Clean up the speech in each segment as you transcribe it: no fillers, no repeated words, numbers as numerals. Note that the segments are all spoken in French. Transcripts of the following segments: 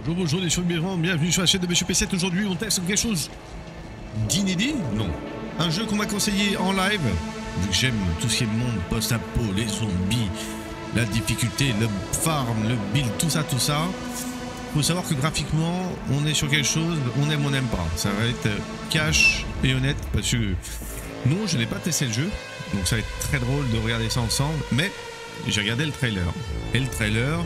Bonjour les survivants, bienvenue sur la chaîne de Monsieur P7. Aujourd'hui on teste quelque chose d'inédit. Non, un jeu qu'on m'a conseillé en live. Vu que j'aime tout ce qui est monde post-apo, les zombies, la difficulté, le farm, le build, tout ça. Faut savoir que graphiquement on est sur quelque chose, on aime, on n'aime pas. Ça va être cash et honnête parce que non, je n'ai pas testé le jeu. Donc ça va être très drôle de regarder ça ensemble. Mais j'ai regardé le trailer. Et le trailer...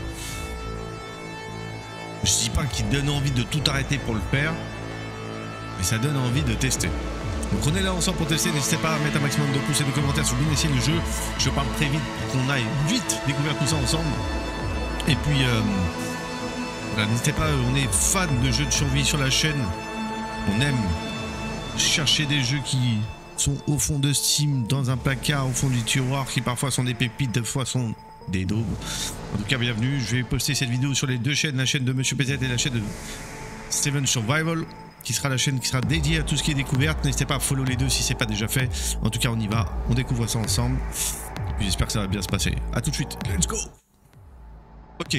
je dis pas qu'il donne envie de tout arrêter pour le faire, mais ça donne envie de tester. Donc on est là ensemble pour tester, n'hésitez pas à mettre un maximum de pouces et de commentaires si vous bien essayez le jeu. Je parle très vite pour qu'on aille vite découvrir tout ça ensemble. Et puis, voilà, n'hésitez pas, on est fan de jeux de survie sur la chaîne. On aime chercher des jeux qui sont au fond de Steam, dans un placard, au fond du tiroir, qui parfois sont des pépites, des fois sont... des daubes. En tout cas, bienvenue. Je vais poster cette vidéo sur les deux chaînes, la chaîne de Monsieur P7 et la chaîne de Steven Survival, qui sera la chaîne qui sera dédiée à tout ce qui est découverte. N'hésitez pas à follow les deux si c'est pas déjà fait. En tout cas, on y va, on découvre ça ensemble. Et puis j'espère que ça va bien se passer. A tout de suite. Let's go. Ok.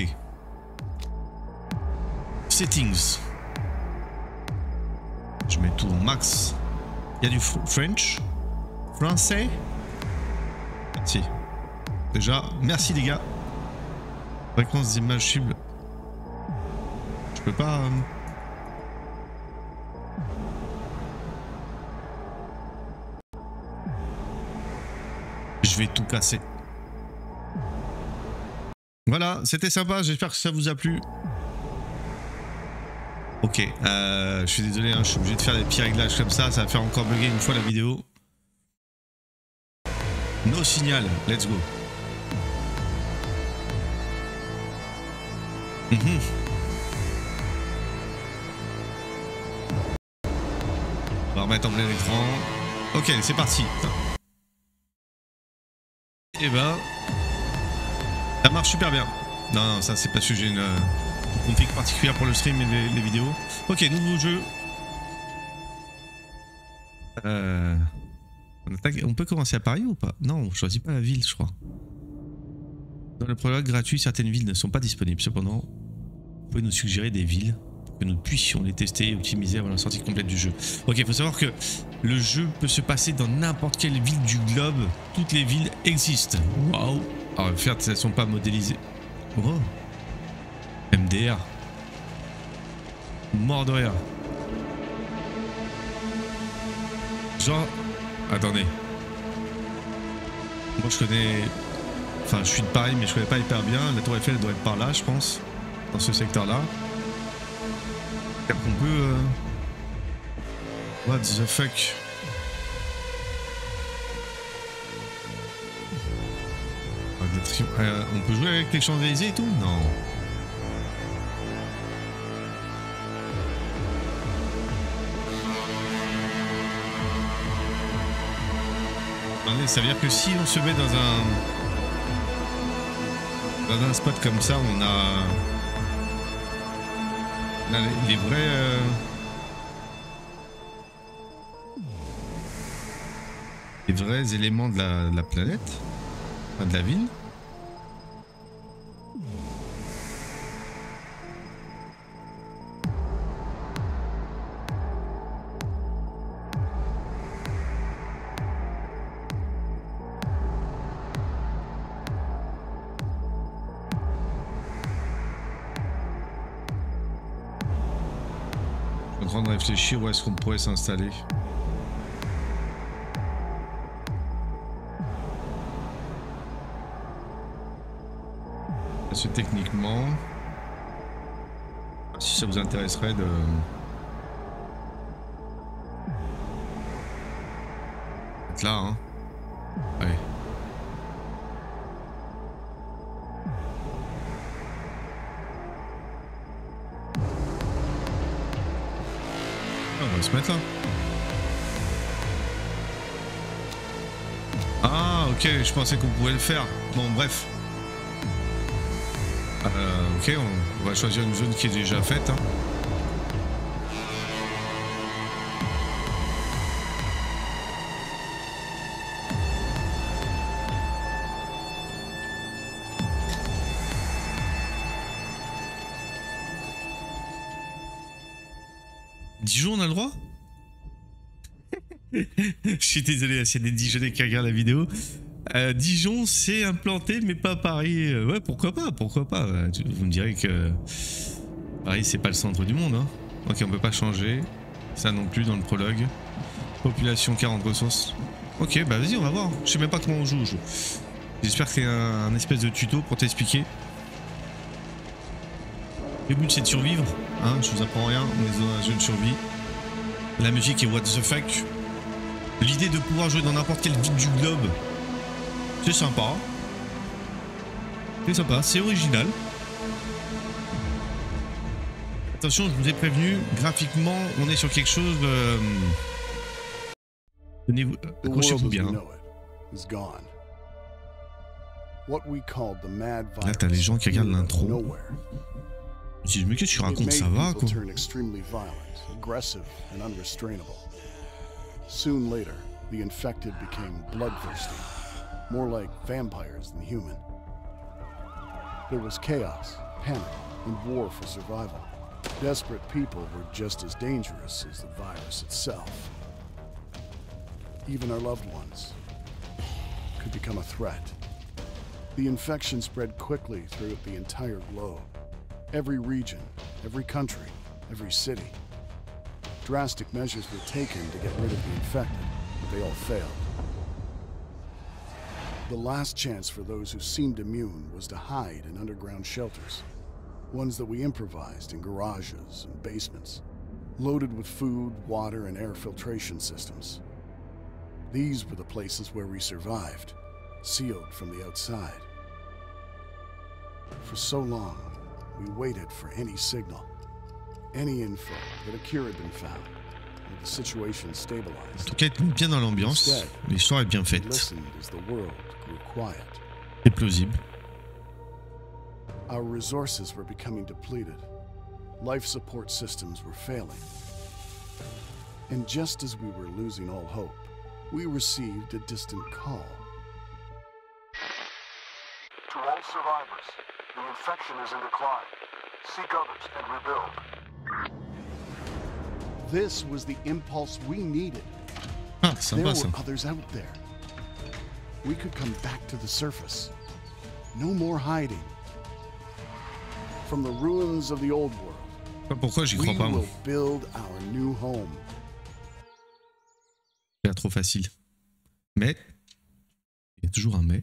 Settings. Je mets tout au max. Il y a du French, français. Merci. Déjà, merci les gars. Fréquence d'image cible. Je peux pas... Je vais tout casser. Voilà, c'était sympa, j'espère que ça vous a plu. Ok, je suis désolé, hein, je suis obligé de faire des petits réglages comme ça va faire encore bugger une fois la vidéo. No signal, let's go. On va remettre en plein écran. Ok, c'est parti. Et ben, ça marche super bien. Non, ça c'est parce que j'ai une config particulière pour le stream et les vidéos. Ok, nouveau jeu. On peut commencer à Paris ou pas? Non, on choisit pas la ville, je crois. Dans le prologue gratuit, certaines villes ne sont pas disponibles. Cependant, vous pouvez nous suggérer des villes pour que nous puissions les tester et optimiser avant la sortie complète du jeu. Ok, il faut savoir que le jeu peut se passer dans n'importe quelle ville du globe. Toutes les villes existent. Waouh! Alors, certes, elles ne sont pas modélisées. Oh! MDR. Mort de rire. Genre... attendez. Moi, je connais... enfin, je suis de Paris, mais je connais pas hyper bien. La Tour Eiffel doit être par là, je pense. Dans ce secteur-là. On peut... what the fuck? On peut jouer avec les Champs-Élysées et tout? Non. Attendez, ça veut dire que si on se met dans un spot comme ça, on a les vrais les vrais éléments de la planète, enfin de la ville. Je suis en train de réfléchir où est-ce qu'on pourrait s'installer. Parce que techniquement, si ça vous intéresserait de... être là, hein. Ouais. On va se mettre là. Ah ok, je pensais qu'on pouvait le faire. Bon bref. Ok, on va choisir une zone qui est déjà faite. Hein. Dijon, on a le droit? Je suis désolé s'il y a des Dijonnais qui regardent la vidéo. Dijon, c'est implanté, mais pas Paris. Ouais, pourquoi pas, pourquoi pas. Vous me direz que Paris, c'est pas le centre du monde. Hein. Ok, on peut pas changer. Ça non plus dans le prologue. Population 40 ressources. Ok, bah vas-y, on va voir. Je sais même pas comment on joue au jeu. J'espère que c'est un espèce de tuto pour t'expliquer. Le but c'est de survivre. Hein, je vous apprends rien, on est dans un jeu de survie. La musique est what the fuck. L'idée de pouvoir jouer dans n'importe quelle ville du globe. C'est sympa. C'est sympa, c'est original. Attention, je vous ai prévenu, graphiquement, on est sur quelque chose de... Tenez-vous, accrochez-vous bien. Là, t'as les gens qui regardent l'intro. Je me dis, mais qu'est-ce que tu racontes, ça va, quoi. Soon later, the infected became bloodthirsty, more like vampires than human. There was chaos, panic, and war for survival. Desperate people were just as dangerous as the virus itself. Even our loved ones could become a threat. The infection spread quickly throughout the entire globe. Every region, every country, every city. Drastic measures were taken to get rid of the infected, but they all failed. The last chance for those who seemed immune was to hide in underground shelters, ones that we improvised in garages and basements, loaded with food, water, and air filtration systems. These were the places where we survived, sealed from the outside. For so long, we waited for any signal. Any info that a cure had been found, and the situation stabilized. En tout cas, bien dans l'ambiance, l'histoire est bien faite. C'est plausible. Our resources were becoming depleted. Life support systems were failing. And just as we were losing all hope, we received a distant call. To all survivors, the infection is in decline. Seek others and rebuild. This was the impulse we needed. Ah, sympa, there ça. were others out there. We could come back to the surface. No more hiding. From the ruins of the old world, pourquoi j'y crois we pas, moi. will build our new home. C'est trop facile. Mais, il y a toujours un mais.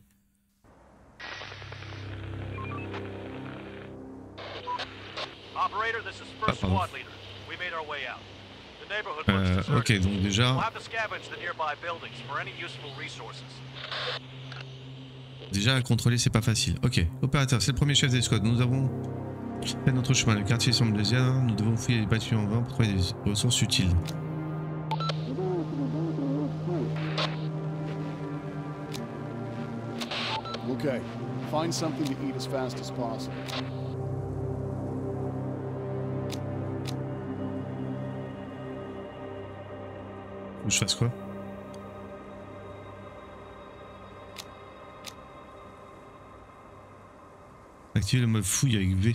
Operator, this is first squad leader. We made our way out. The neighborhood looks deserted. Ok, donc déjà... We'll have to scavenge the nearby buildings for any useful resources. Déjà, à contrôler, c'est pas facile. Ok, opérateur, c'est le premier chef d'escouade. Nous avons fait notre chemin. Le quartier semble désert. Nous devons fouiller les bâtiments en vain pour trouver des ressources utiles. Okay, find something to eat as fast as possible. Faut que je fasse quoi? Activer le mode fouille avec V.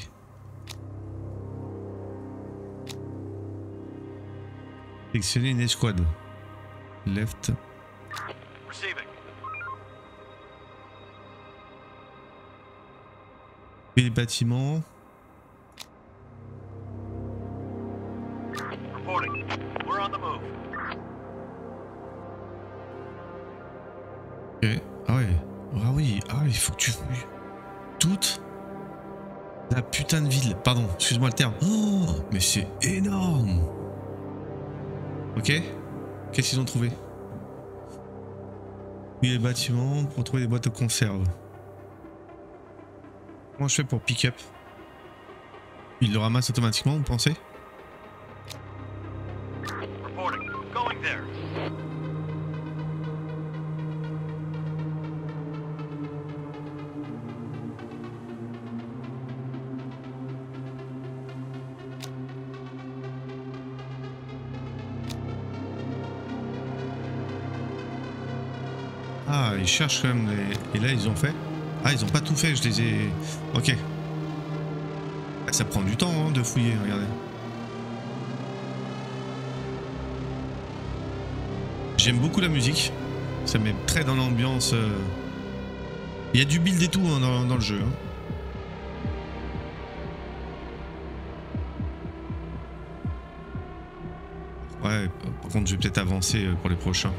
Sélectionner une escouade. Left. Receiving. Et les bâtiments. Reporting. We're on the move. Ok. Ah ouais. Ah oui. Ah, il faut que tu fouilles toute la putain de ville. Pardon, excuse-moi le terme. Oh, mais c'est énorme. Ok. Qu'est-ce qu'ils ont trouvé? Oui, les bâtiments pour trouver des boîtes de conserve. Comment je fais pour pick-up? Il le ramasse automatiquement, vous pensez? Reporting. Going there. Ah, ils cherchent quand même les... Et là, ils ont fait... Ah, ils ont pas tout fait, je les ai... Ok. Ah, ça prend du temps hein, de fouiller, regardez. j'aime beaucoup la musique. Ça met très dans l'ambiance. Il y a du build et tout hein, dans le jeu. Hein. Ouais, par contre, je vais peut-être avancer pour les prochains.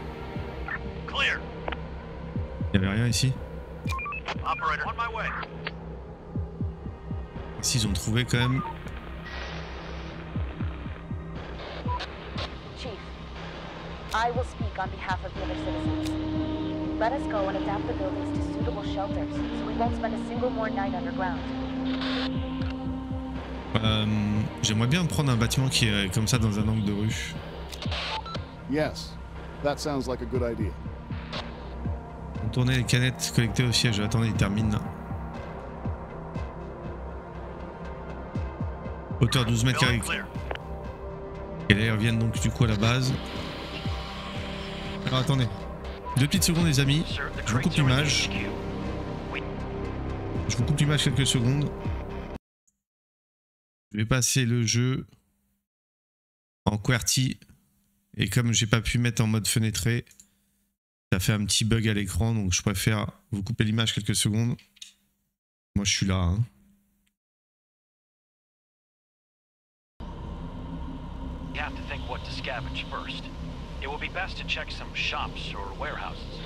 Il n'y avait rien ici. Ici, ils ont trouvé quand même. Chief, I will speak on behalf of the other citizens. Let us go and adapt the buildings to suitable shelters, so we won't spend a single more night underground. J'aimerais bien prendre un bâtiment qui est comme ça dans un angle de rue. Yes, that sounds like a good idea. Tourner les canettes collectées au siège. Attendez, il termine. Hauteur 12 mètres carrés. Et là, ils reviennent donc du coup à la base. Alors attendez. 2 petites secondes les amis. Je vous coupe l'image. Je vous coupe l'image quelques secondes. Je vais passer le jeu en QWERTY. Et comme j'ai pas pu mettre en mode fenêtré, ça fait un petit bug à l'écran, donc je préfère vous couper l'image quelques secondes. Moi je suis là. Hein. You have to think what to scavenge first. It will be best to check some shops or warehouses.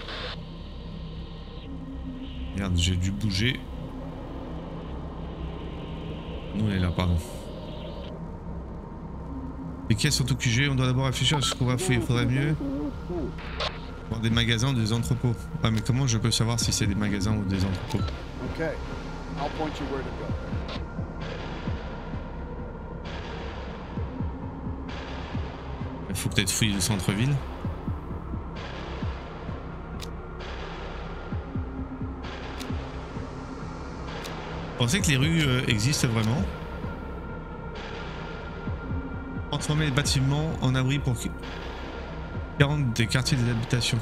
Merde, j'ai dû bouger. Nous on est là, pardon. Les caisses sont au QG, on doit d'abord réfléchir à ce qu'on va faire, il faudrait mieux voir des magasins ou des entrepôts. Ah mais comment je peux savoir si c'est des magasins ou des entrepôts? Okay, I'll point you where to go. Il faut peut-être fouiller le centre-ville. Vous pensez que les rues existent vraiment? Transformer les bâtiments en abri pour 40 des quartiers des habitations.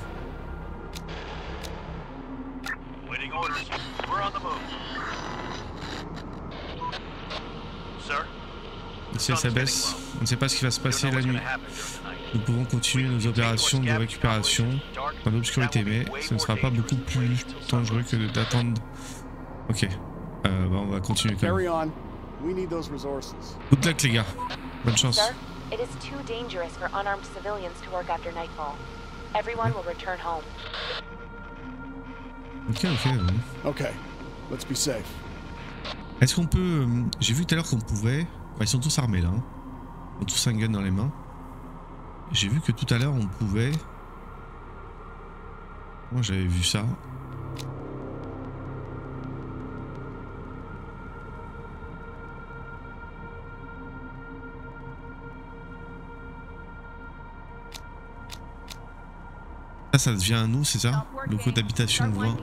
Si ça baisse, on ne sait pas ce qui va se passer la nuit. Nous pouvons continuer nos opérations de récupération dans l'obscurité, mais ce ne sera pas beaucoup plus dangereux que d'attendre. Ok, on va continuer quand même. Good luck les gars, bonne chance. Sir, it is too dangerous for unarmed civilians to work after nightfall. Everyone will return home. Ok. Okay, let's be safe. Est-ce qu'on peut... J'ai vu tout à l'heure qu'on pouvait... Ils sont tous armés là. Hein. Ils ont tous un gun dans les mains. J'ai vu que tout à l'heure on pouvait... Moi j'avais vu ça. Ça devient à nous, c'est ça? Locaux d'habitation 20. Donc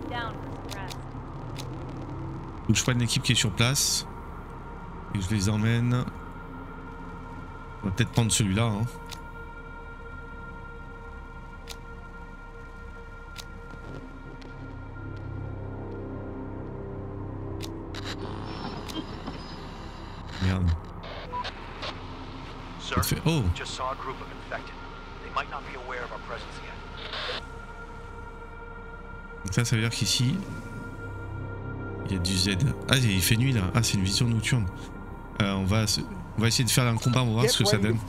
je prends une équipe qui est sur place. Et je les emmène. On va peut-être prendre celui-là. Hein. Merde. Fait... Oh! Donc ça veut dire qu'ici, il y a du Z. Ah, il fait nuit là. Ah, c'est une vision nocturne. On va essayer de faire un combat, on va voir ce que ça donne.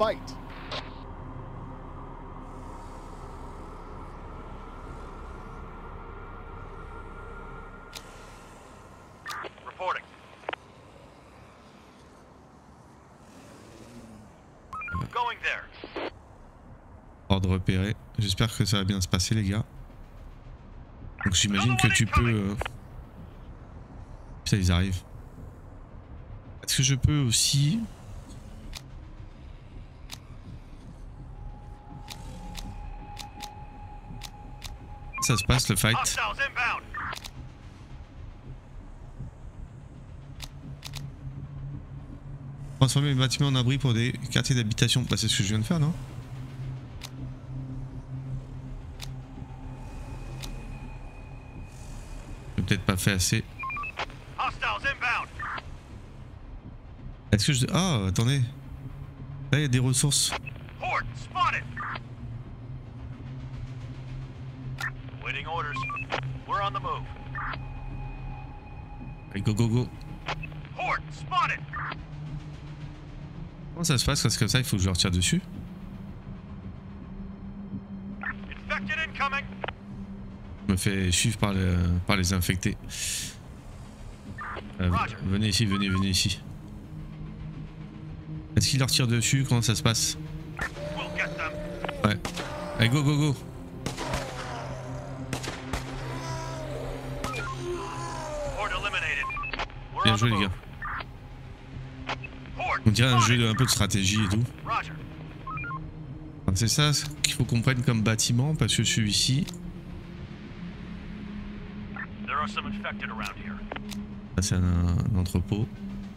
Ordre repéré. J'espère que ça va bien se passer les gars. Donc j'imagine que tu peux... Putain, ils arrivent. Est-ce que je peux aussi... Ça se passe le fight. Transformer les bâtiments en abri pour des quartiers d'habitation. Bah, c'est ce que je viens de faire, non? J'ai peut-être pas fait assez. Est-ce que je... Ah, attendez. Là, il y a des ressources. Waiting orders. We're on the move. Allez, go go go. Horde spotted. Comment ça se passe? Parce que comme ça, il faut que je leur tire dessus. Infected incoming. Je me fais suivre par les infectés. Venez ici, venez ici. Est-ce qu'il leur tire dessus? Comment ça se passe? We'll get them. Ouais. Allez, go go go. Horde eliminated. We're Bien on the joué les move. gars. Horde On dirait un spotted. jeu un peu de stratégie et tout. Roger. Enfin, c'est ça qu'il faut qu'on prenne comme bâtiment parce que celui-ci, There are some infected around here. c'est un entrepôt.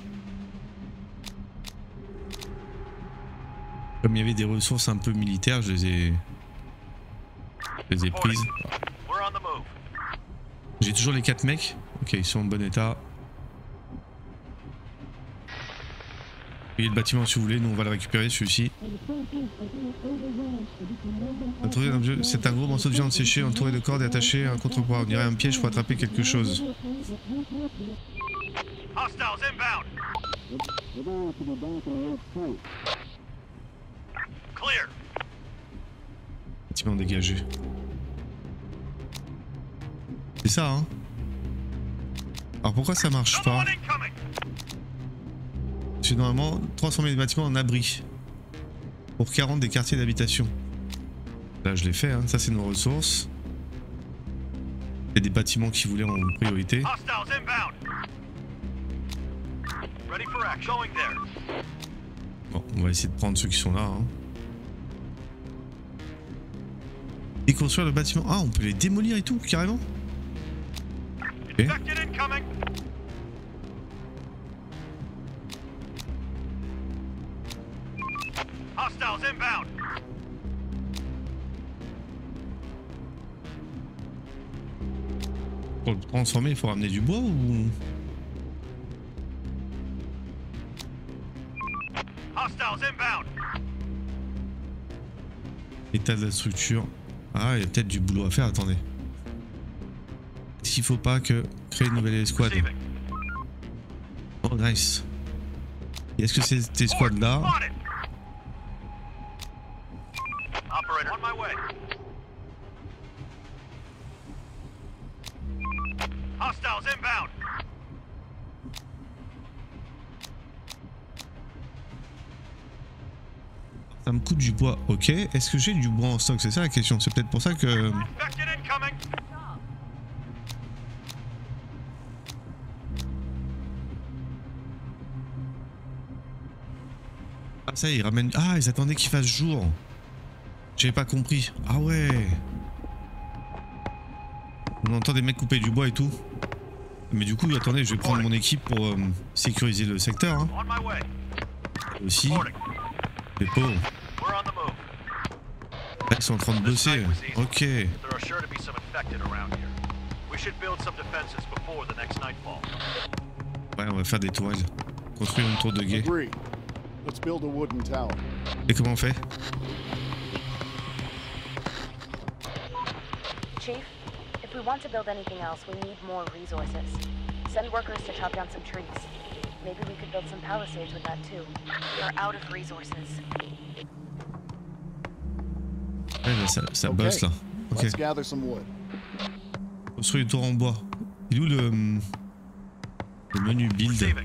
Comme il y avait des ressources un peu militaires, je les ai prises. We're on the move. J'ai toujours les 4 mecs. Ok, ils sont en bon état. Payez le bâtiment si vous voulez, nous on va le récupérer celui-ci. C'est un gros morceau de viande séchée entouré de cordes et attaché à un contrepoids. On dirait un piège pour attraper quelque chose. Hostiles inbound. Clear. Bâtiment dégagé. C'est ça, hein. Alors pourquoi ça marche pas? Another one incoming. Parce que normalement, transformer les bâtiments en abri. Pour 40 des quartiers d'habitation. Là, je l'ai fait, hein. Ça, c'est nos ressources. Il y a des bâtiments qui voulaient en priorité. Hostiles inbound. Ready for action. Going there. Bon, on va essayer de prendre ceux qui sont là, hein. Et construire le bâtiment. Ah, on peut les démolir et tout, carrément. Ok. Infected incoming. Hostiles inbound. Pour le transformer, il faut ramener du bois ou... Hostiles inbound. État de la structure. Ah, il y a peut-être du boulot à faire, attendez. Est-ce qu'il faut pas que créer une nouvelle escouade? Receiving. Oh, nice. Et est-ce que cette escouade-là... Spotted. Operator on my way. Hostiles inbound. Ça me coûte du bois, ok. Est-ce que j'ai du bois en stock? C'est ça la question. C'est peut-être pour ça que... Infected incoming. Ah ça y est, ils ramènent... Ah, ils attendaient qu'il fasse jour. J'avais pas compris. Ah ouais. On entend des mecs couper du bois et tout. Mais du coup, attendez, je vais prendre mon équipe pour sécuriser le secteur. Hein. On my way. Aussi. Boarding. Les pauvres. We're on the move. Là, ils sont en train de bosser. Ok. There are sure to be some infected around here. We should build some defenses before the next nightfall. Ouais, on va faire des tourelles. Construire une tour de guet. Agreed. Let's build a wooden tower. Et comment on fait? Chief, if we want to build anything else, we need more resources. Send workers to chop down some trees. Maybe we could build some palisades with that too. We are out of resources. Ouais, là, ça Okay. bosse là. Ok. Let's gather some wood. Construire une tour en bois. Il est où le menu build? Receiving.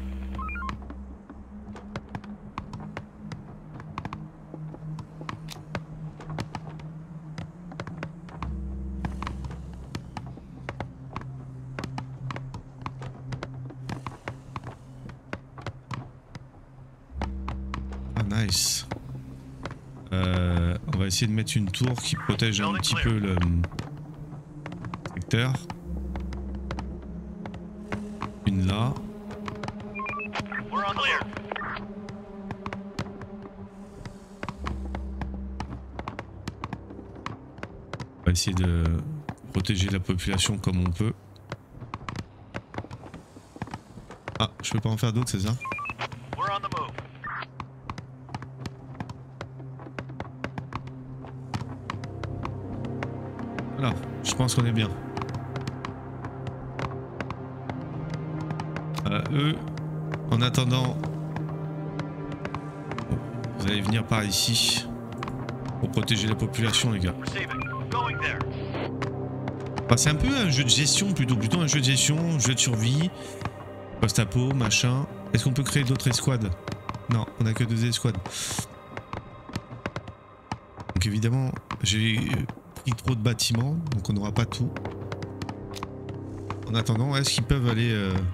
Ah nice. On va essayer de mettre une tour qui protège un petit peu le secteur. Une là. We're on clear. On va essayer de protéger la population comme on peut. Ah, je peux pas en faire d'autres, c'est ça? We're on the move. Voilà, je pense qu'on est bien. Eux, en attendant, vous allez venir par ici pour protéger la population, les gars. Enfin, c'est un peu un jeu de gestion, plutôt un jeu de gestion, jeu de survie, post-apo, machin. Est-ce qu'on peut créer d'autres escouades? Non, on a que 2 escouades. Donc évidemment, j'ai pris trop de bâtiments, donc on n'aura pas tout. En attendant, est-ce qu'ils peuvent aller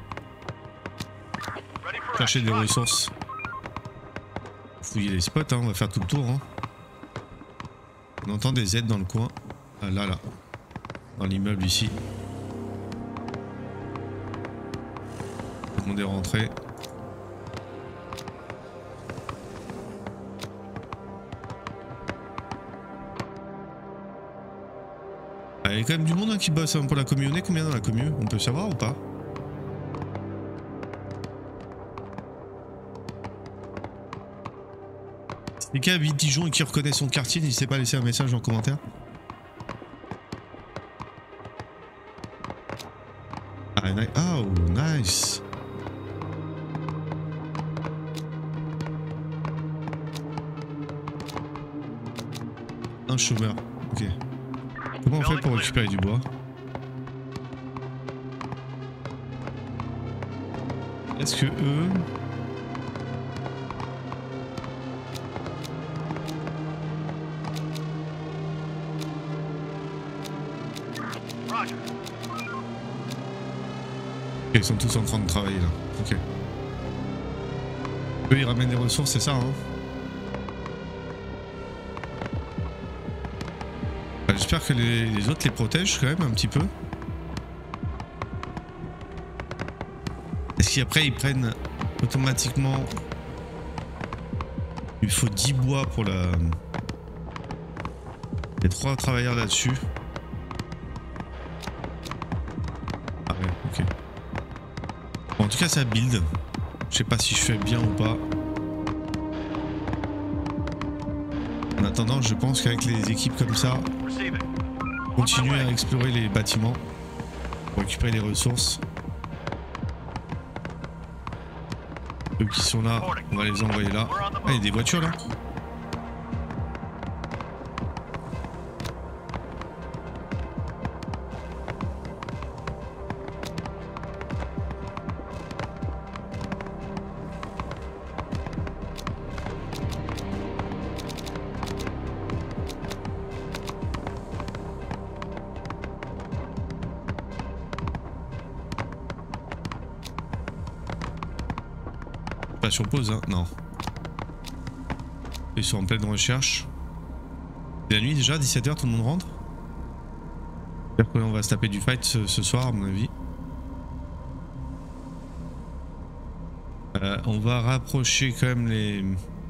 chercher des ressources? Fouiller les spots, hein, on va faire tout le tour. Hein. On entend des aides dans le coin. Ah, là, dans l'immeuble ici. Tout le monde est rentré. Il y a quand même du monde hein, qui bosse hein, pour la commu. On est combien dans la commu? On peut savoir ou pas? Si quelqu'un habite Dijon et qui reconnaît son quartier, n'hésitez pas à laisser un message en commentaire. Oh, nice. Un chômeur, ok. Comment on fait pour récupérer du bois? Est-ce que eux... Ok, ils sont tous en train de travailler là. Ok. Eux ils ramènent des ressources, c'est ça hein? Bah, j'espère que les autres les protègent quand même un petit peu. Est-ce qu'après ils prennent automatiquement... Il faut 10 bois pour la... Il y a 3 travailleurs là-dessus. Ah ouais, ok. Bon, en tout cas ça build. Je sais pas si je fais bien ou pas. En attendant, je pense qu'avec les équipes comme ça, continuer à explorer les bâtiments pour récupérer les ressources. Eux qui sont là, on va les envoyer là. Ah, il y a des voitures là. Pas sur pause, hein? Non. Ils sont en pleine recherche. C'est la nuit déjà, 17h, tout le monde rentre. J'espère qu'on va se taper du fight ce soir, à mon avis. On va rapprocher quand même les...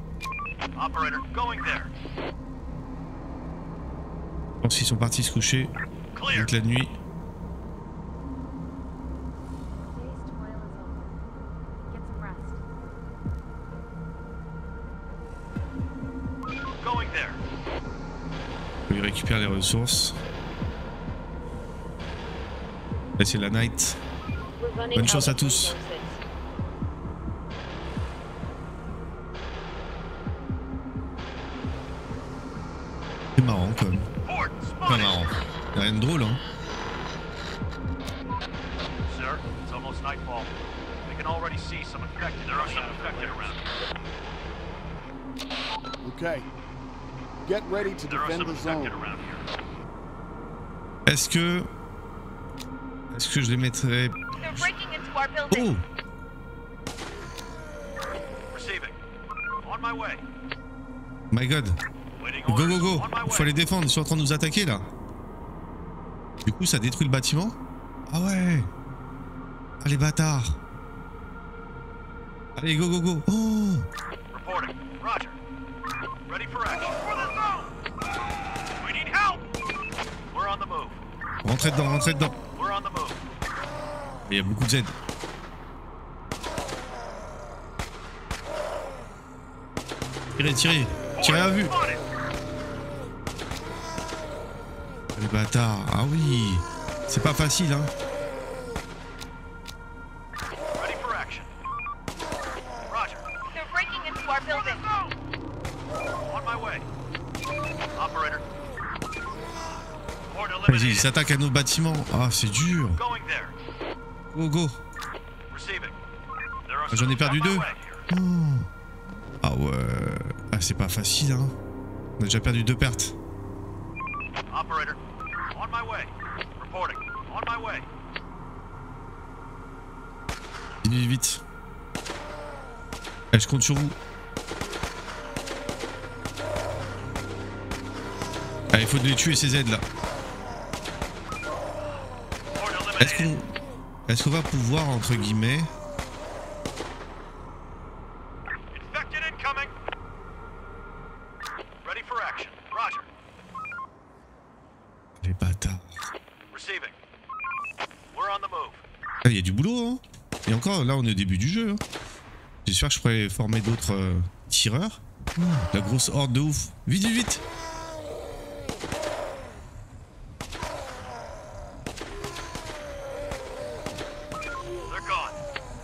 Je pense qu'ils sont partis se coucher toute la nuit. Il récupère les ressources. Là c'est la night. Bonne chance à tous. C'est marrant quand même. Pas marrant. Y'a rien de drôle hein. Okay. Get ready to defend the zone. Est-ce que je les mettrais... Oh! My god. Go go go. Il faut les défendre, ils sont en train de nous attaquer là. Du coup ça détruit le bâtiment. Ah ouais. Ah les bâtards. Allez go go go. Oh. Rentrez dedans, rentrez dedans. Il y a beaucoup de Z. Tirez, tirez. Tirez à vue. Les bâtards. Ah oui. C'est pas facile, hein. Ready for action. Roger. They're breaking into our building. On my way. Operator. Horde Vas-y, ils eliminated. s'attaquent à nos bâtiments. Ah, c'est dur. Going there. Go, go. Receiving. There are J'en ai perdu some on my deux. way. Oh. Ah ouais. Ah, c'est pas facile, hein. On a déjà perdu 2 pertes. Operator. On my way. Reporting. On my way. Vite, vite. Eh, je compte sur vous. Ah, il faut les tuer ces aides là. Horde eliminated. Est-ce qu'on va pouvoir, entre guillemets... Infected incoming. Ready for action. Roger. Les bâtards. Receiving. We're on the move. Ah, il y a du boulot, hein. Et encore, là, on est au début du jeu. Hein. J'espère que je pourrai former d'autres tireurs. La grosse horde de ouf. Vite, vite, vite. They're gone.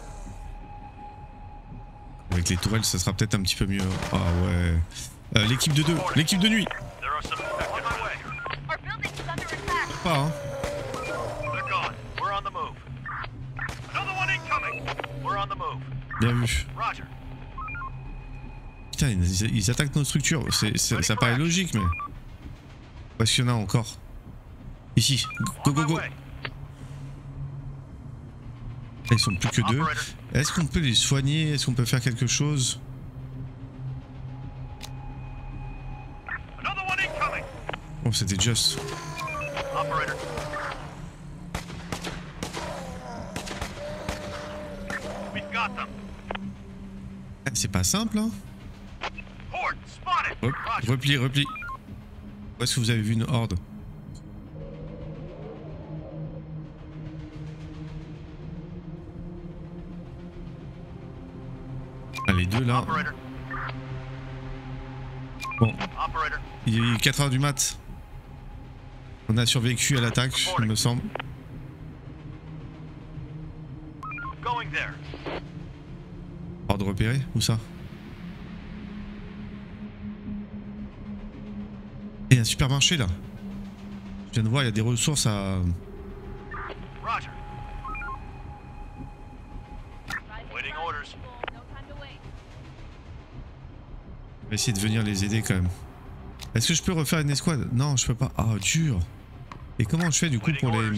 Avec les tourelles, ça sera peut-être un petit peu mieux. Ah ouais. L'équipe de 2. L'équipe de nuit. There are some infected on my way. Our building is under attack. Pas, hein. They're gone. We're on the move. Another one incoming. We're on the move. Bien vu. Roger. Putain, ils attaquent nos structures. Ça paraît logique, mais... Où est-ce qu'il y en a encore? Ici. Go, On go, my go. way. Ils sont plus que 2. Operator. Est-ce qu'on peut les soigner? Est-ce qu'on peut faire quelque chose? Another one incoming. Oh, c'était juste. Operator. We've got them. C'est pas simple, hein. Horde spotted. Hop, Roger. repli, repli. Où est-ce que vous avez vu une horde? Ah, les deux là. Operator. Bon, Operator. il est 4h du mat. On a survécu à l'attaque, il me semble. Going there. Horde repérée, où ça? Il y a un supermarché là. Je viens de voir, il y a des ressources à... Roger. Waiting orders. No time to wait. On va essayer de venir les aider quand même. Est-ce que je peux refaire une escouade? Non, je peux pas. Ah, dur. Et comment je fais du coup pour les...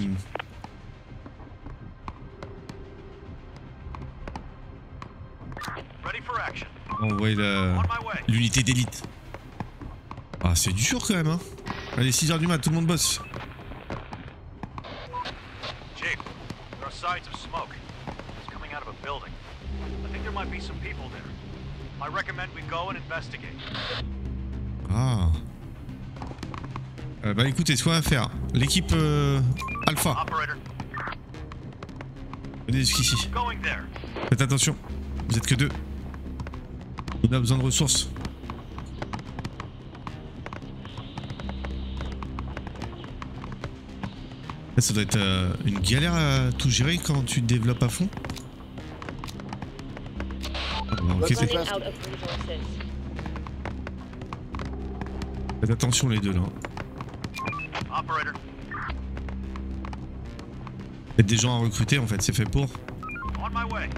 Ready for action. envoyer On my way. l'unité d'élite? Ah, c'est dur quand même, hein. Allez, 6h du mat, tout le monde bosse. Chief, there are signs of smoke. It's coming out of a building. I think there might be some people there. I recommend we go and investigate. Ah. Bah écoutez, ce qu'on va faire. L'équipe Alpha, Operator, venez jusqu'ici. going there. Faites attention, vous êtes que 2. On a besoin de ressources. Ça doit être une galère à tout gérer quand tu te développes à fond. Ah, on va enquêter. Let's- Running out of resources. Faites attention les deux là. Operator, Faites des gens à recruter en fait, c'est fait pour. on my way.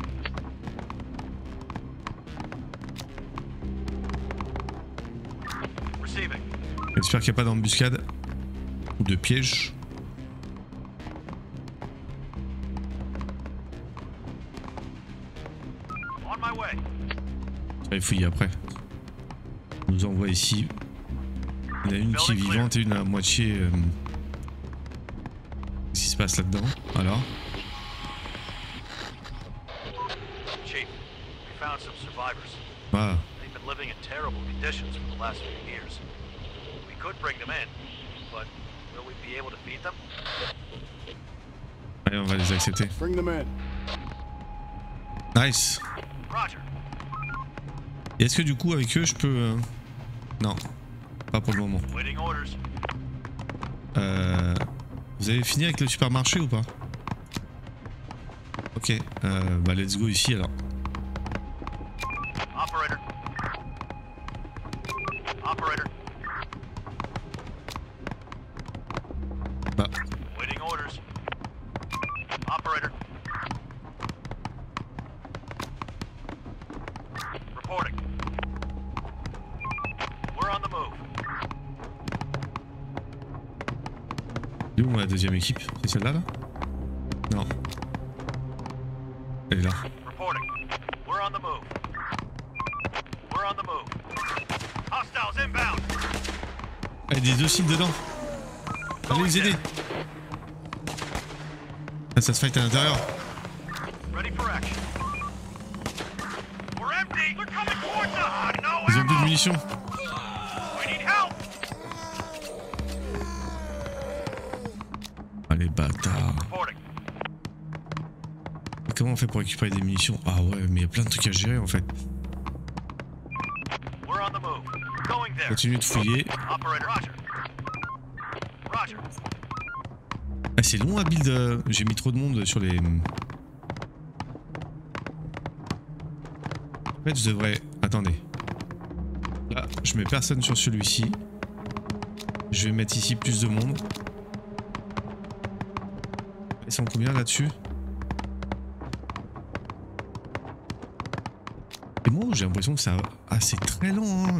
Receiving. J'espère qu'il n'y a pas d'embuscade ou de piège. On my way. Je vais fouiller après. On nous envoie ici. Il y en a une qui est vivante et une à moitié. Qu'est-ce qui se passe là-dedans? Alors, Chief, we found some survivors. ah, They've been living in terrible conditions for the last few years. We could bring them in, but will we be able to feed them? allez, on va les accepter. Bring them in. Nice. Roger. Et est-ce que du coup avec eux je peux... Non, pas pour le moment. Waiting orders. Vous avez fini avec le supermarché ou pas? Ok, bah let's go ici alors. Operator. Operator. Bah, Waiting orders. Operator. Reporting. We're on the move. elle est où la deuxième équipe? C'est celle-là là? Non. Elle est là. Reporting. We're on the move. We're on the move. Hostiles inbound. Elle est des aussi dedans. Allez les aider. Là, ça se fight à l'intérieur. Ready for action. We're empty. They're coming towards us. No Ils ont plus de ammo. munitions. We need help. Ah les bâtards. Reporting. Mais comment on fait pour récupérer des munitions? Ah ouais, mais il y a plein de trucs à gérer en fait. We're on the move. Going there. Continuez de fouiller. Operator. Roger. Roger. Ah, c'est long à build. J'ai mis trop de monde sur les. En fait, je devrais. Attendez. Là, je mets personne sur celui-ci. Je vais mettre ici plus de monde. Ils sont combien là-dessus? Et moi, j'ai l'impression que ça. Ah, c'est très lent, hein,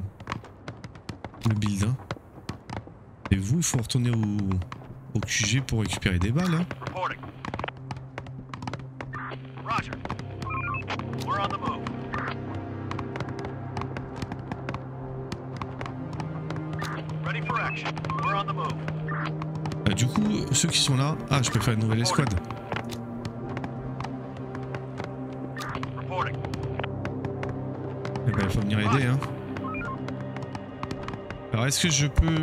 le build. Hein. Et vous, il faut retourner au QG pour récupérer des balles. Hein. Reporting. Roger. We're on the move. Ready for action. We're on the move. Du coup, ceux qui sont là... Ah, je peux faire une nouvelle escouade. Reporting. Eh ben, il faut venir aider, hein. Alors, est-ce que je peux...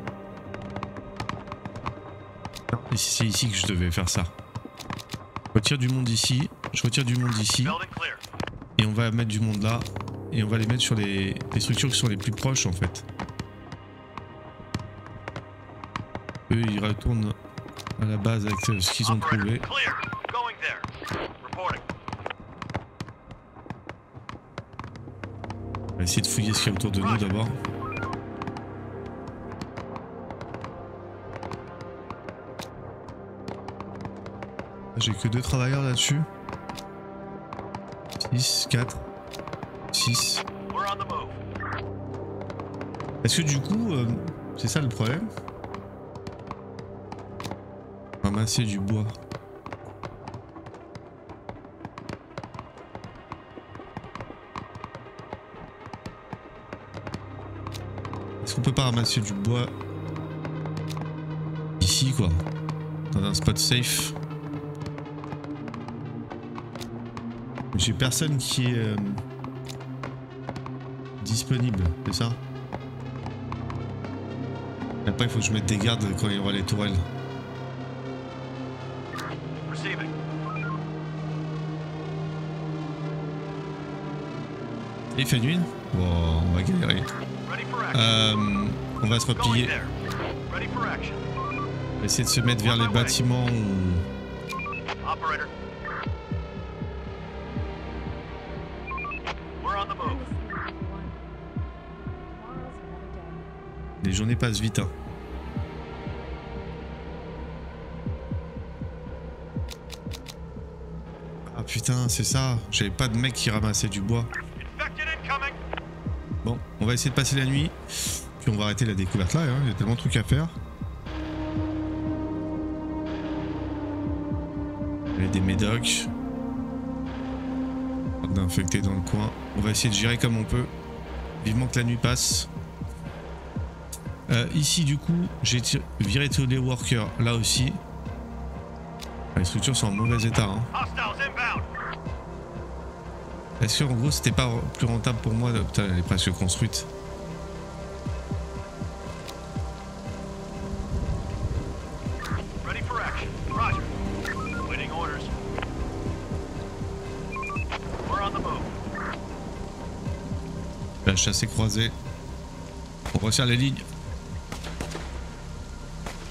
Non, c'est ici que je devais faire ça. Je retire du monde ici. Je retire du monde ici. Building clear. Et on va mettre du monde là. Et on va les mettre sur les structures qui sont les plus proches, en fait. Eux, ils retournent à la base avec ce qu'ils ont Operator. trouvé. Clear. Going there. Reporting. On va essayer de fouiller ce qu'il y a autour de nous d'abord. J'ai que 2 travailleurs là-dessus. 6, 4, 6. We're on the move. Est-ce que du coup, c'est ça le problème? Ramasser du bois. Est-ce qu'on peut pas ramasser du bois ici quoi? Dans un spot safe? J'ai personne qui est disponible, c'est ça? Et après il faut que je mette des gardes quand il y aura les tourelles. Receiving. Et il fait nuit? Bon, on va galérer. Ready for action. On va se Going replier. there. Ready for action. On va essayer de se mettre vers les bâtiments où... Operator. We're on the move. Les journées passent vite. Hein. Ah putain, c'est ça. J'avais pas de mec qui ramassait du bois. Infected incoming. Bon, on va essayer de passer la nuit. Puis on va arrêter la découverte là. Hein. Il y a tellement de trucs à faire. Il y a des médocs. D'infectés dans le coin. On va essayer de gérer comme on peut. Vivement que la nuit passe. Ici du coup, j'ai viré tous les workers là aussi. Les structures sont en mauvais état. Hein. Hostiles inbound. Est-ce qu'en gros c'était pas plus rentable pour moi de... Putain, elle est presque construite. Ready for action. Roger. Waiting orders. We're on the move. La chasse est croisée. On resserre les lignes.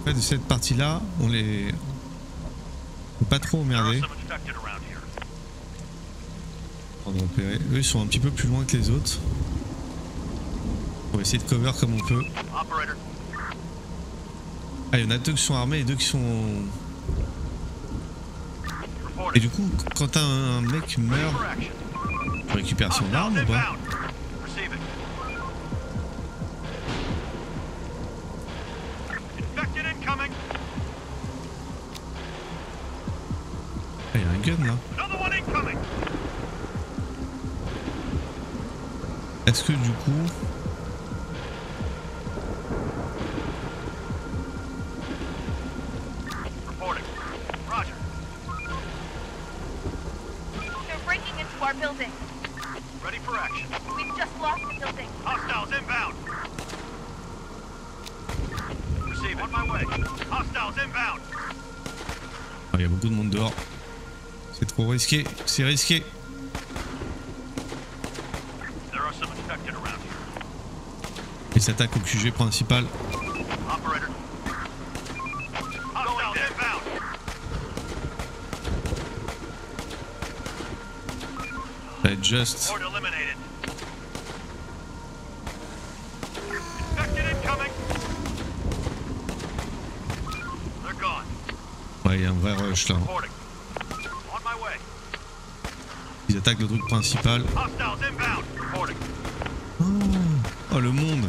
En fait, de cette partie-là, on les... faut pas trop There are emmerder. some infected around here. On va repérer. Eux, ils sont un petit peu plus loin que les autres. On va essayer de cover comme on peut. Operator, Ah, il y en a deux qui sont armés et deux qui sont... Et reporting. du coup, quand un mec meurt, For action. on récupère son arme Hostiles ou pas? inbound. Receiving. Infected incoming. Ah, il y a un gun là. Another one incoming. Est-ce que du coup... Reporting. Roger. They're breaking into our building. Ready for action. We've just lost the building. Hostiles inbound. Receiving. On my way. Hostiles inbound. Ah, il y a beaucoup de monde dehors. C'est trop risqué. C'est risqué. There are some infected around here. Ils s'attaquent au QG principal. Operator. Hostiles inbound. Ça va être juste. Horde eliminated. Infected incoming. They're gone. Ouais, il y a un vrai rush là. Reporting. On my way. Ils attaquent le truc principal. Hostiles inbound. Reporting. Oh, le monde.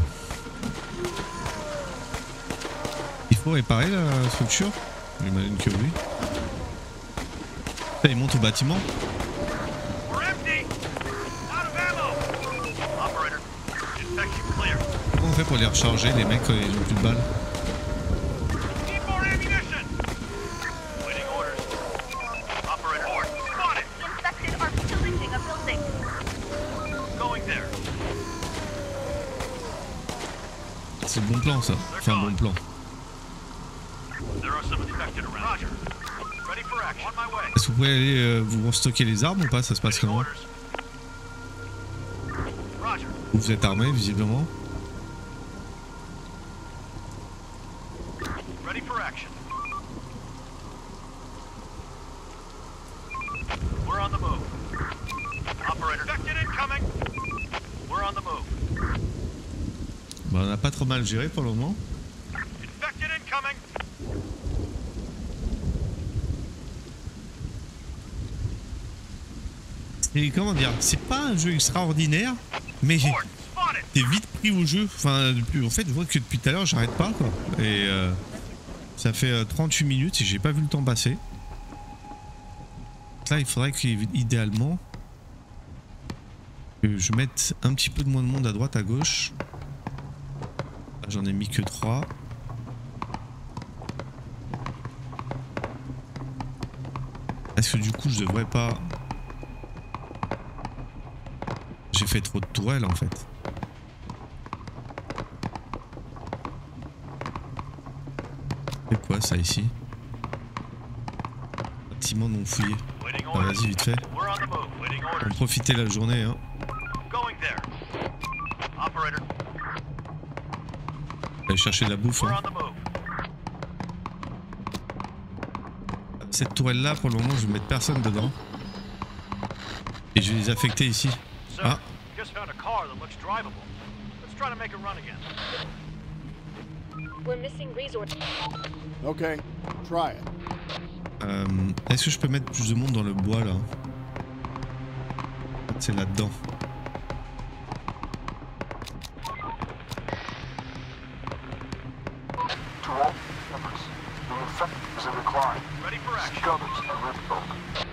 Il faut réparer la structure? J'imagine que oui. Là, ils montent au bâtiment. We're empty. Out of ammo. Operator. Infection clear. Comment on fait pour les recharger, les mecs, quand ils ont plus de balles? Need more ammunition. Waiting orders. Operator. Horde spotted. The infected are pillaging a building. Going there. C'est le bon plan ça. Enfin, bon plan. There are some infected around. Roger. Ready for action. On my way. Est-ce que vous pouvez aller vous restocker les armes ou pas? Ça se passe Waiting comment? orders. Roger. Vous êtes armés visiblement. Ready for action. We're on the move. Operator. Infected incoming. We're on the move. Bah, on a pas trop mal géré pour le moment. Infected incoming. Et comment dire? C'est pas un jeu extraordinaire, mais Horde spotted. t'es vite pris au jeu. Enfin, en fait, je vois que depuis tout à l'heure, j'arrête pas quoi. Et ça fait 38 minutes et j'ai pas vu le temps passer. Là, il faudrait qu'idéalement, que je mette un petit peu de moins de monde à droite, à gauche. Là, j'en ai mis que 3. Est-ce que du coup, je devrais pas... J'ai fait trop de tourelles en fait. C'est quoi ça ici? Bâtiment non fouillé. Waiting Ah, orders. vas-y, vite fait. We're on the move. Waiting On orders. va profiter la journée. Hein. Going there. Operator. Aller chercher de la bouffe. We're Hein. on the move. Cette tourelle là, pour le moment, je vais mettre personne dedans. Et je vais les affecter ici. Sir, Ah, just found a car that looks drivable. Let's try to make a run again. We're missing resources. Okay, try it. est-ce que je peux mettre plus de monde dans le bois là? C'est là-dedans. To all members, the infected is in decline. Ready for Seek action. others and rebuild.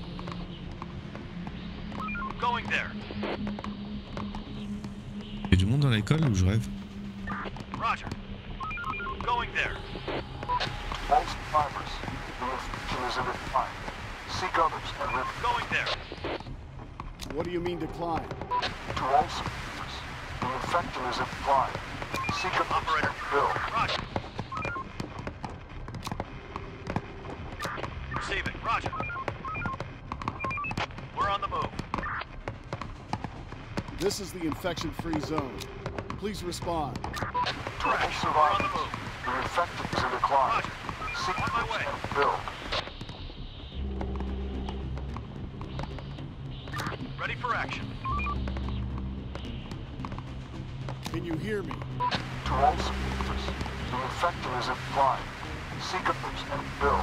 Going there. Il y a du monde dans l'école ou je rêve? Roger. Going there. All survivors, the infection is in decline. Seek others and rebuild. Going there. What do you mean decline? To all survivors, the infection is in decline. Seek others Operator. and rebuild. Roger. Receiving. Roger. We're on the move. This is the infection-free zone. Please respond. To all We're on the survivors, move. the infected is in decline. Roger. way. and build. Ready for action. Can you hear me? To all civilians, the infector is implied. Seek others and build.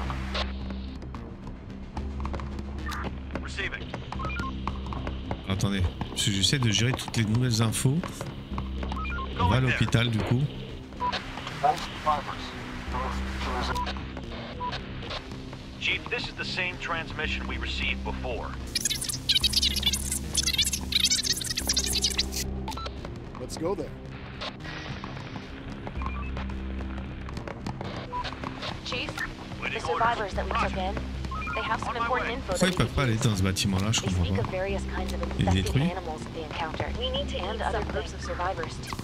Receiving. Attendez, parce que j'essaie de gérer toutes les nouvelles infos. On va à Going there. l'hôpital du coup. All survivors, the infector is Chief, this is the same transmission we received before. Let's go there. Chief, the Waiting survivors that we orders. took in, they have some On my important way. info Pourquoi that ils we peuvent pas can aller use. dans ce bâtiment là, je They comprends speak pas. of various kinds of Il est infected détruit. animals that they encounter. We need to and other groups of survivors too.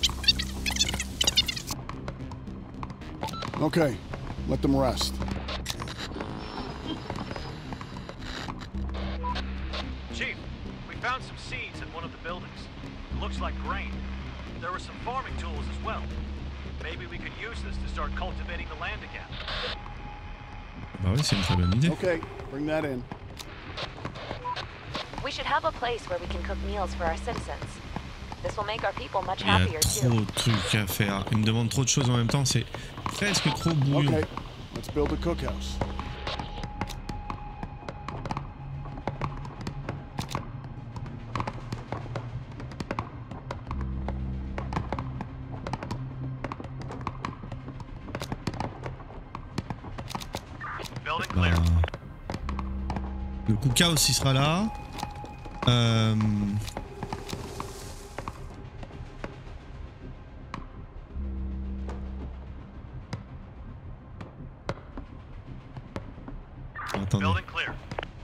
Okay, let them rest. Chief, we found some seeds in one of the buildings. It looks like grain. There were some farming tools as well. Maybe we could use this to start cultivating the land again. Bah oui, c'est une très bonne idée. Okay, bring that in. We should have a place where we can cook meals for our citizens. This will make our people much Il y a happier trop too. de trucs à faire. Il me demande trop de choses en même temps, c'est presque trop brouillon. Okay, let's build a cookhouse. Building Bah, clear. le cookhouse il sera là. Attendez, Building clear.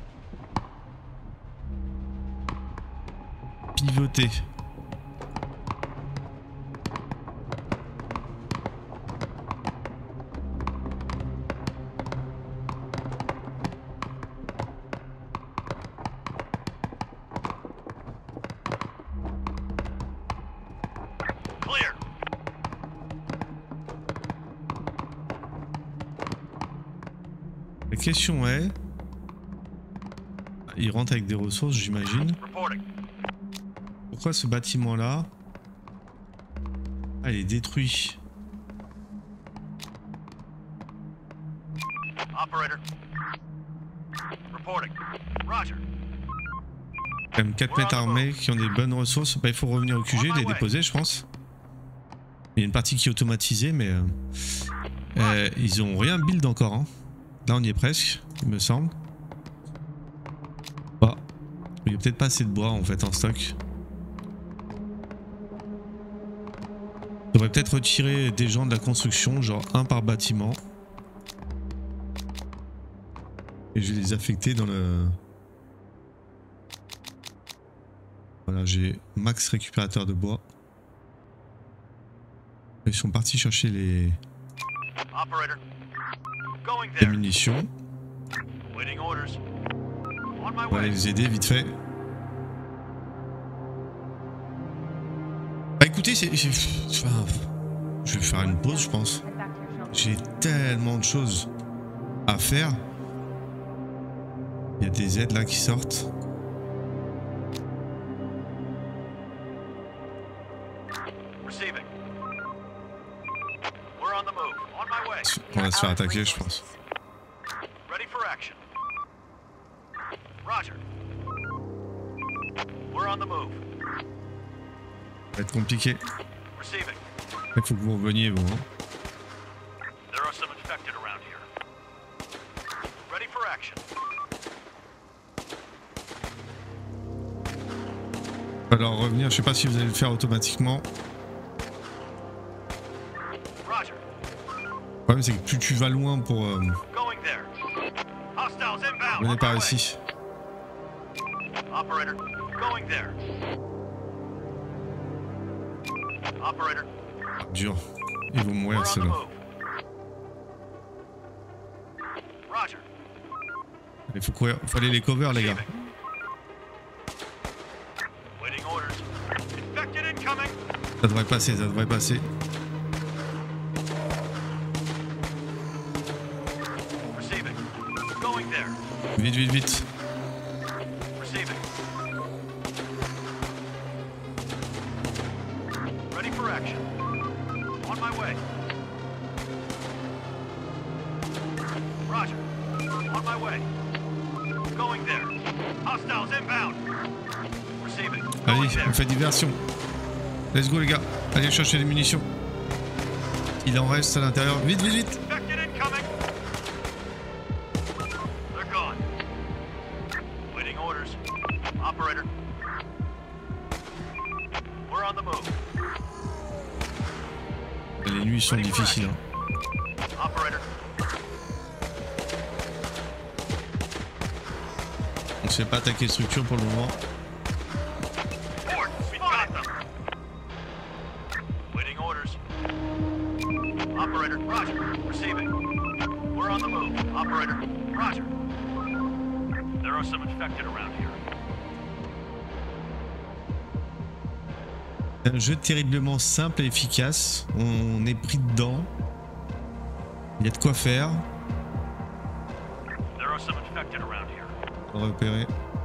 pivoter. Clear. La question est... Il rentre avec des ressources, j'imagine. Reporting. Pourquoi ce bâtiment-là... Ah, il est détruit. Operator. Reporting. Roger. Quand même 4 mètres armés qui ont des bonnes ressources. Bah, il faut revenir au QG, les déposer, je pense. Il y a une partie qui est automatisée, mais... ils ont rien build encore. Hein. Là, on y est presque, il me semble. Bah, il n'y a peut-être pas assez de bois, en fait, en stock. Il faudrait peut-être retirer des gens de la construction, genre un par bâtiment. Et je vais les affecter dans le... Voilà, j'ai max récupérateur de bois. Ils sont partis chercher les Operator. Going there. munitions. Waiting orders. On my On va aller way. les aider vite fait. Bah écoutez, enfin, je vais faire une pause, je pense. J'ai tellement de choses à faire. Il y a des aides là qui sortent. Receiving. We're on the move. On my way. On va se faire attaquer, je pense. Ready for action. Roger. We're on the move. Ça va être compliqué. Receiving. Il faut que vous reveniez, vous. Hein. There are some infected around here. Ready for action. Alors revenir, je sais pas si vous allez le faire automatiquement. Roger. Le problème c'est que plus tu vas loin pour... Going there. Hostiles inbound. venez On par my way. ici. Operator. Going there. Operator. Dur. Ils vont mourir We're on the ceux-là. move. Roger. Il faut courir. Faut aller les cover les gars. Waiting orders. Infected incoming. Ça devrait passer, ça devrait passer. Receiving. Going there. Vite, vite, vite. Receiving. Ready for action. On my way. Roger. On my way. Going there. Hostiles inbound. Receiving. Going Allez, there. on fait diversion. Let's go les gars. Allez chercher les munitions. Il en reste à l'intérieur. Vite, vite, vite. Infected incoming. They're gone. Waiting orders. Operator. We're on the move. Les nuits sont difficiles. Hein. Operator. On ne sait pas attaquer structure pour le moment. Fort, we got them. Waiting orders. Operator, roger. Receiving. We're on the move. Operator, roger. There are some infected around here. C'est un jeu terriblement simple et efficace. On est pris dedans. Il y a de quoi faire. There are some infected around here. On va repérer.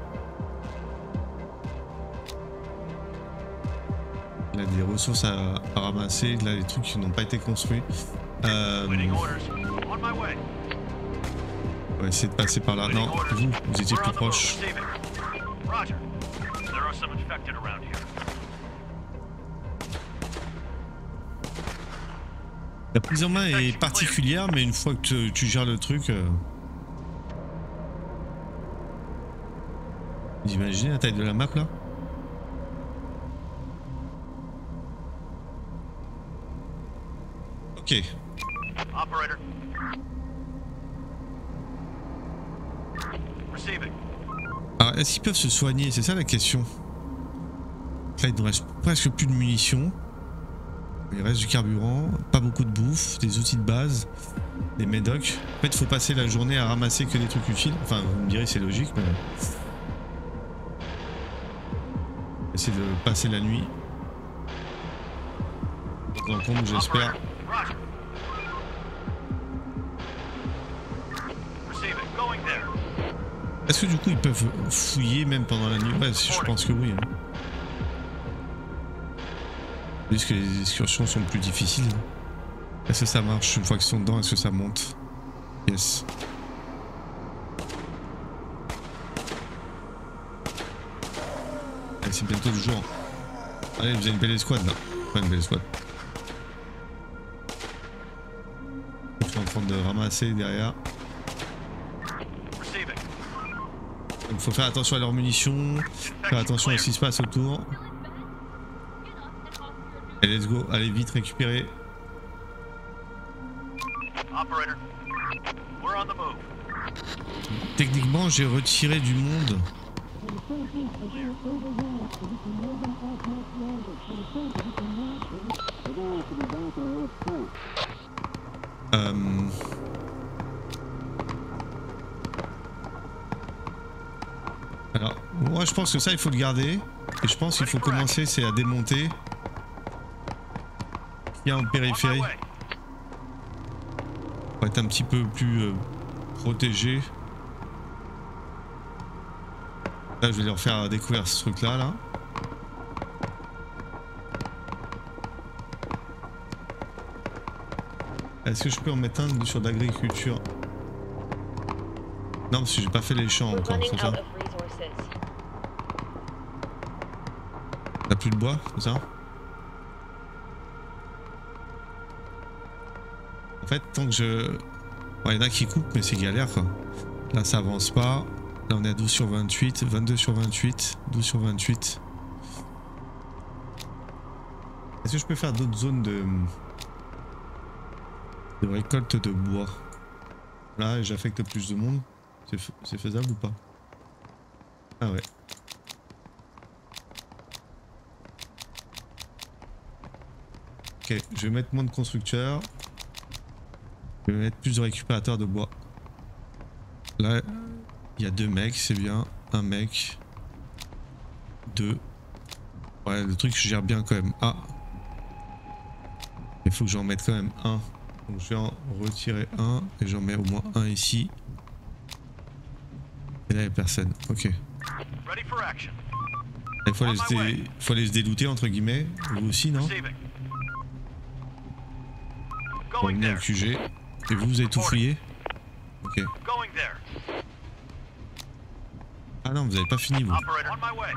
Il y a des ressources à ramasser. Là, les trucs qui n'ont pas été construits. Waiting orders. On my way. On va essayer de passer par là. Non, vous étiez We're plus on the move. proche. Receiving. Roger. There are some infected around here. La prise en main est particulière, mais une fois que tu gères le truc... Vous imaginez la taille de la map là? Ok. Operator. Receiving. Alors est-ce qu'ils peuvent se soigner? C'est ça la question. Là il nous reste presque plus de munitions. Il reste du carburant, pas beaucoup de bouffe, des outils de base, des médocs. En fait il faut passer la journée à ramasser que des trucs utiles. Enfin vous me direz c'est logique mais... Essayer de passer la nuit. Dans le compte j'espère. Roger. Receiving. Going there. Est-ce que du coup ils peuvent fouiller même pendant la nuit? Ouais, je pense que oui. Hein. Puisque les excursions sont plus difficiles. Est-ce que ça marche une fois qu'ils sont dedans? Est-ce que ça monte? Yes. Allez, c'est bientôt le jour. Allez, vous avez une belle escouade là. Pas une belle escouade. Je suis en train de ramasser derrière. Receiving. Donc faut faire attention à leurs munitions, faire attention à ce qui se passe autour. Allez, let's go, allez vite récupérer. Operator. We're on the move. Techniquement, j'ai retiré du monde. Alors, moi je pense que ça il faut le garder. Et je pense qu'il faut commencer c'est à démonter. Il y a en périphérie. Pour être un petit peu plus protégé. Là je vais leur faire découvrir ce truc là. Est-ce que je peux en mettre un sur l'agriculture? Non parce que j'ai pas fait les champs encore, c'est ça? On a plus de bois, c'est ça? En fait tant que je... Bon, il y en a qui coupent mais c'est galère quoi. Là ça avance pas. Là on est à 12 sur 28, 22 sur 28, 12 sur 28. Est-ce que je peux faire d'autres zones de récolte de bois? Là j'affecte plus de monde. C'est faisable ou pas? Ah ouais. Ok, je vais mettre moins de constructeurs. Je vais mettre plus de récupérateurs de bois. Là, il y a 2 mecs, c'est bien. Un mec. 2. Ouais, le truc je gère bien quand même. Ah. Il faut que j'en mette quand même un. Donc je vais en retirer un et j'en mets au moins un ici. Et là, il y a personne. Ok. Ready for action. Il faut aller se dédouter, entre guillemets. Vous aussi, non? Receiving. On Going venir au there. QG. Et vous avez tout fouillé? Ok. Going there. Ah non, vous avez pas fini, vous. Operator, on my way.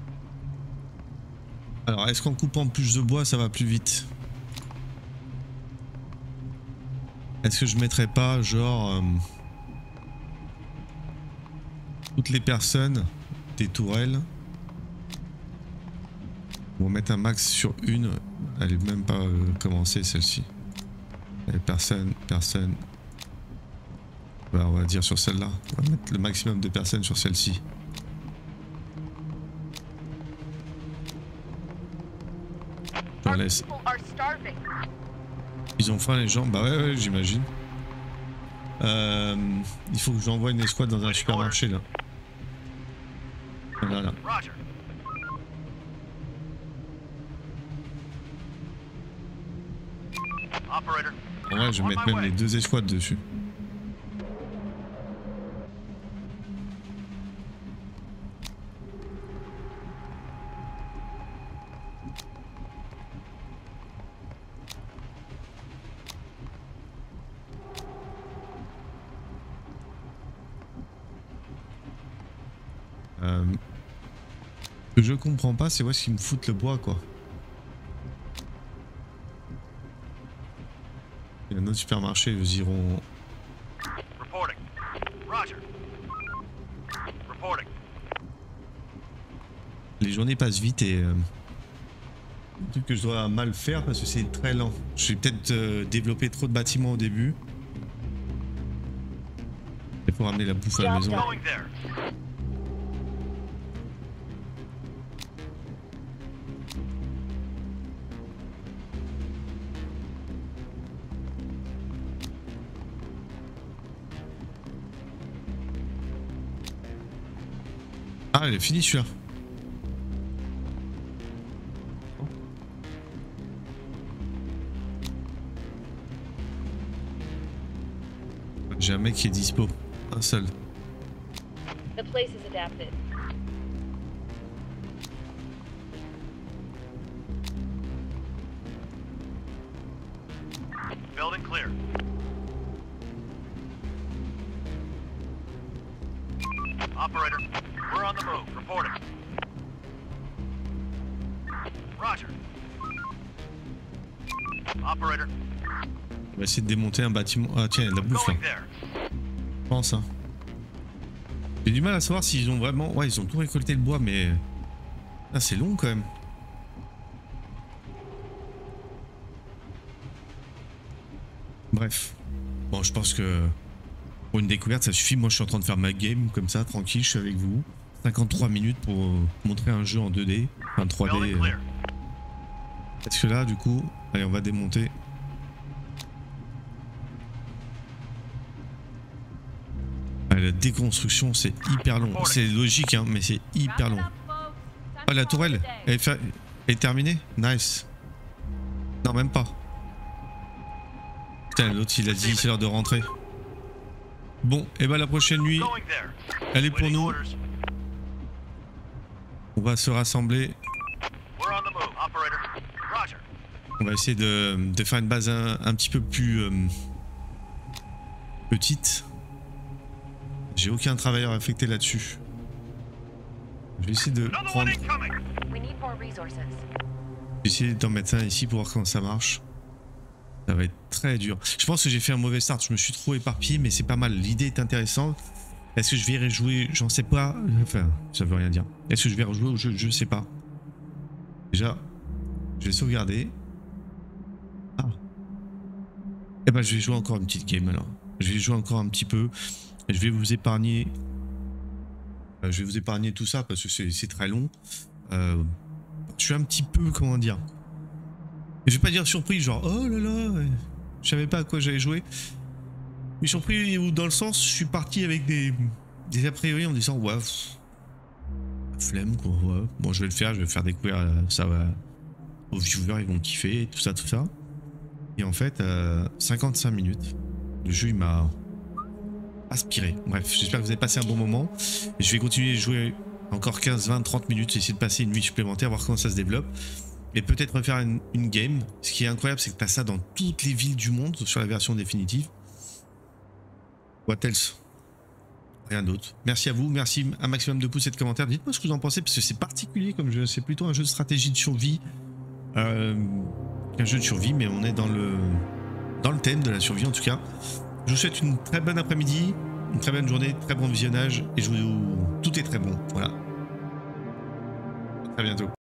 Alors, est-ce qu'en coupant plus de bois, ça va plus vite? Est-ce que je mettrais pas, genre... toutes les personnes des tourelles? On va mettre un max sur une. Elle est même pas commencée, celle-ci. Personne. Bah, on va dire sur celle-là. On va mettre le maximum de personnes sur celle-ci. Our Laisse. people are starving. Ils ont faim les gens? Bah ouais, j'imagine. Il faut que j'envoie une escouade dans un supermarché là. Voilà. Roger. Operator. En vrai, je vais mettre même les 2 escouades dessus. Ce que je comprends pas, c'est où est-ce qu'ils me foutent le bois, quoi. Il y a un autre supermarché, ils iront... Reporting. Roger. Reporting. Les journées passent vite et... un truc que je dois mal faire parce que c'est très lent. Je vais peut-être développer trop de bâtiments au début. Et pour ramener la bouffe à la maison. Going there. Ah, elle est finie celui-là. J'ai un mec qui est dispo. Un seul. The place is adapted. Building clear. Operator, we're on the move. Reporting. Roger. Operator, On va essayer de démonter un bâtiment. Ah tiens, il y a de la bouffe là. going there. Je pense hein. J'ai du mal à savoir s'ils ont vraiment... Ouais, ils ont tout récolté le bois, mais... Ah, c'est long quand même. Bref. Bon, je pense que... Pour une découverte, ça suffit. Moi, je suis en train de faire ma game, comme ça, tranquille, je suis avec vous. 53 minutes pour montrer un jeu en 2D. Enfin, 3D. Building clear. Parce que là, du coup... Allez, on va démonter. La déconstruction, c'est hyper long. C'est logique, hein, mais c'est hyper long. Ah, la tourelle, elle est terminée? Nice. Non, même pas. Putain, l'autre, il a dit c'est l'heure de rentrer. Bon, et bah la prochaine nuit, Going there. elle est pour Waiting nous. orders. On va se rassembler. We're on the move. Operator. Roger. On va essayer de faire une base un petit peu plus petite. J'ai aucun travailleur affecté là-dessus. Je vais essayer de Another one prendre... incoming. We need more resources. J'ai essayé d'en mettre un ici pour voir comment ça marche. Ça va être très dur. Je pense que j'ai fait un mauvais start. Je me suis trop éparpillé, mais c'est pas mal. L'idée est intéressante. Est-ce que je vais rejouer? J'en sais pas. Enfin, ça veut rien dire. Est-ce que je vais rejouer au jeu? Je sais pas. Déjà, je vais sauvegarder. Ah. Eh ben, je vais jouer encore une petite game alors. Je vais jouer encore un petit peu. Je vais vous épargner. Je vais vous épargner tout ça parce que c'est très long. Je suis un petit peu, comment dire. Je vais pas dire surpris, genre oh là là, je savais pas à quoi j'allais jouer. Mais surpris ou dans le sens, je suis parti avec des a priori en disant ouais, flemme quoi. Ouais. Bon, je vais le faire, je vais faire découvrir ça aux viewers, ils vont kiffer, tout ça, tout ça. Et en fait, 55 minutes, le jeu il m'a aspiré. Bref, j'espère que vous avez passé un bon moment. Et je vais continuer de jouer encore 15, 20, 30 minutes, essayer de passer une nuit supplémentaire, voir comment ça se développe. Et peut-être refaire une game. Ce qui est incroyable, c'est que tu as ça dans toutes les villes du monde sur la version définitive. What else? Rien d'autre. Merci à vous, merci un maximum de pouces et de commentaires. Dites-moi ce que vous en pensez, parce que c'est particulier comme jeu. C'est plutôt un jeu de stratégie de survie qu'un jeu de survie, mais on est dans le thème de la survie en tout cas. Je vous souhaite une très bonne après-midi, une très bonne journée, très bon visionnage, et tout est très bon. Voilà. À très bientôt.